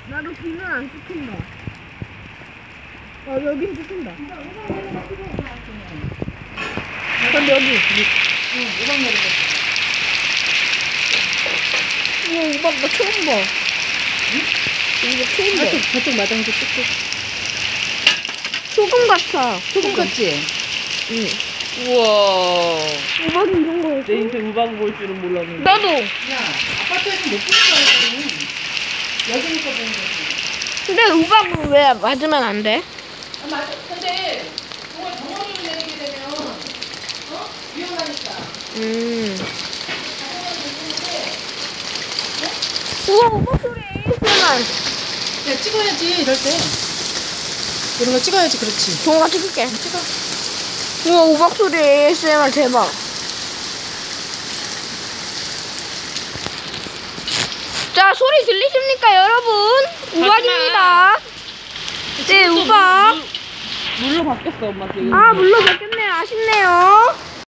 나도 귀는 안 찍힌다. 여긴 찍힌다. 그럼 여기. 우박 내리고. 우박 나 처음 봐. 이거 처음 봐. 저쪽 마당도 찍고. 소금 같아. 소금 같지? 응. 우와. 우박이 이런 거였어? 내 인생 우박 볼 줄은 몰랐는데. 나도. 야, 아파트에서 못 보는 거 알거든. 여기니까 보는 거지. 근데 우박은 왜 맞으면 안 돼? 맞아. 근데 정말 덩어리를 내리게 되면 위험하니까. 우와, 우박 소리 ASMR. 야, 찍어야지 이럴 때. 이런 거 찍어야지. 그렇지. 동영상 찍을게. 찍어. 우와, 우박 소리 ASMR 대박. 자, 소리 들리십니까, 여러분? 우박입니다. 네, 우박. 물로 바뀌었어, 엄마 지금. 아, 물로 바뀌었네요. 아쉽네요.